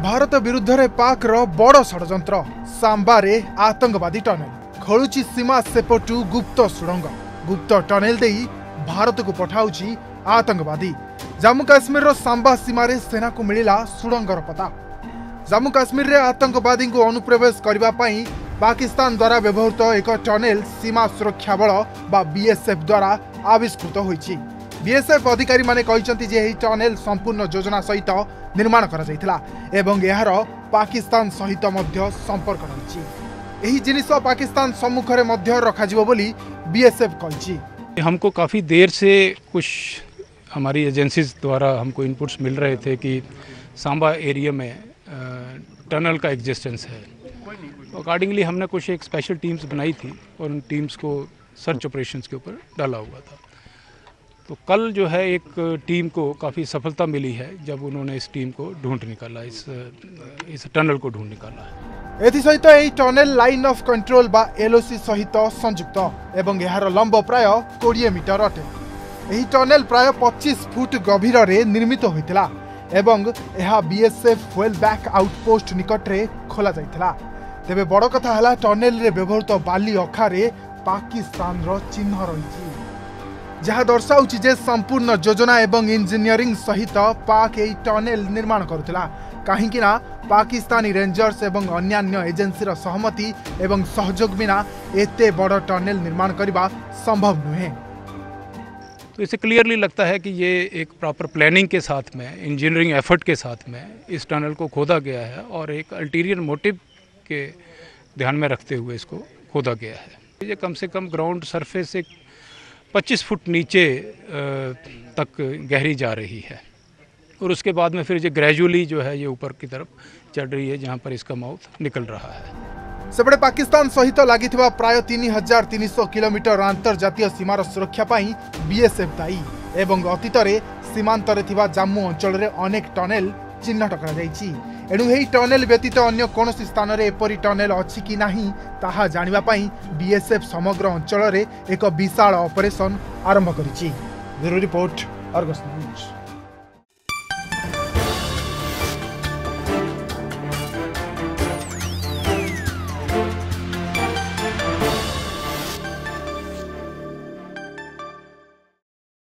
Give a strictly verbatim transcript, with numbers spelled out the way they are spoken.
भारत विरुद्ध रे पाक रो बड़ षडयंत्र सांबा रे आतंकवादी टनेल खलुची सीमा सेपटू गुप्त सुड़ंग गुप्त टनेल दे भारत को पठाउची आतंकवादी। जम्मू काश्मीर रो सांबा सीमा रे सेना को मिलिला सुड़ंगर पता। जम्मू काश्मीर रे आतंकवादी को अनुप्रवेश करबा पई पाकिस्तान द्वारा व्यवहृत एक टनेल सीमा सुरक्षा बल बा बीएसएफ द्वारा आविष्कृत होईची। बीएसएफ अधिकारी माने कहिसंती जे एही टनेल संपूर्ण योजना सहित निर्माण करा जायतिला एवं एहार पाकिस्तान सहित मध्य संपर्क रहिछि। एही जिनिस पाकिस्तान सम्मुखरे मध्य रखा जिवो बोली बीएसएफ कहिछि। हमको काफ़ी देर से कुछ हमारी एजेंसीज द्वारा हमको इनपुट्स मिल रहे थे कि सांबा एरिया में टनल का एग्जिस्टेंस है। अकॉर्डिंगली हमने कुछ एक स्पेशल टीम्स बनाई थी और उन टीम्स को सर्च ऑपरेशंस के ऊपर डाला हुआ था। तो कल जो है एक टीम को काफ़ी सफलता मिली है जब उन्होंने इस टीम को ढूंढ निकाला, इस इस टनल को ढूंढ निकाला है। एथि सहित एही टनेल लाइन ऑफ कंट्रोल बा एलओसी सहित संयुक्त एवं एहार लंब प्राय बीस मीटर अटे। एही टनेल प्राय पच्चीस फुट गभीर रे निर्मित होइतिला एवं एहा बीएसएफ वेल बैक आउटपोस्ट निकट रे खोला जाइतिला। तेबे बड़ कथा हला टनेल रे व्यवहृत बाली अखारे पाकिस्तान रो चिन्ह रहिछि, जहाँ दर्शाउछि जे संपूर्ण योजना एवं इंजीनियरिंग सहित पाक एही टनेल निर्माण करुथिला। काहेकि ना पाकिस्तानी रेंजर्स एवं अन्यान्य एजेंसी रो सहमति एवं सहयोग बिना एते बड़ टनेल निर्माण करबा संभव नुहे। तो इसे क्लियरली लगता है कि ये एक प्रॉपर प्लानिंग के साथ में, इंजीनियरिंग एफर्ट के साथ में इस टनल को खोदा गया है और एक अल्टीरियर मोटिव के ध्यान में रखते हुए इसको खोदा गया है। ये कम से कम ग्राउंड सरफेस से पच्चीस फुट नीचे तक गहरी जा रही है और उसके बाद में फिर ये ग्रेजुअली जो है ये ऊपर की तरफ चढ़ रही है, जहाँ पर इसका माउथ निकल रहा है। सेपटे पाकिस्तान सहित लगी प्राय तीन हजार तीन सौ किलोमीटर अंतर्जातीय सीमार सुरक्षा पाई बीएसएफ दायी एवं अतीत सीमांत जम्मू अंचल रे अनेक टनेल चिन्हट कर एणु यही टनेल व्यतीत अन्य कौन स्थान में एपरी टनेल अच्छी कि नहीं ताहा जानिबा पाई बीएसएफ समग्र अंचल रे एक विशाल ऑपरेशन आरंभ करिछि। Bureau report, Argus news.